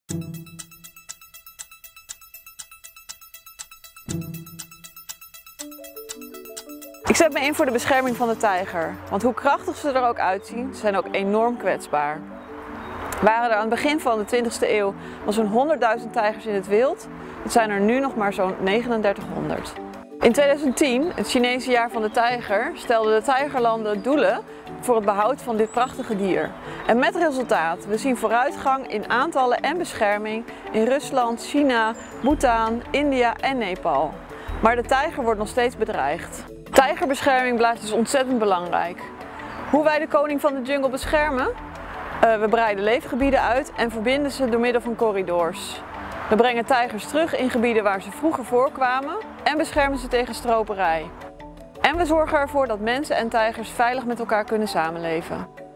Ik zet me in voor de bescherming van de tijger, want hoe krachtig ze er ook uitzien, ze zijn ook enorm kwetsbaar. Waren er aan het begin van de 20e eeuw al zo'n 100.000 tijgers in het wild, het zijn er nu nog maar zo'n 3900. In 2010, het Chinese jaar van de tijger, stelden de tijgerlanden doelen voor het behoud van dit prachtige dier. En met resultaat, we zien vooruitgang in aantallen en bescherming in Rusland, China, Bhutan, India en Nepal. Maar de tijger wordt nog steeds bedreigd. Tijgerbescherming blijft dus ontzettend belangrijk. Hoe wij de koning van de jungle beschermen? We breiden leefgebieden uit en verbinden ze door middel van corridors. We brengen tijgers terug in gebieden waar ze vroeger voorkwamen en beschermen ze tegen stroperij. En we zorgen ervoor dat mensen en tijgers veilig met elkaar kunnen samenleven.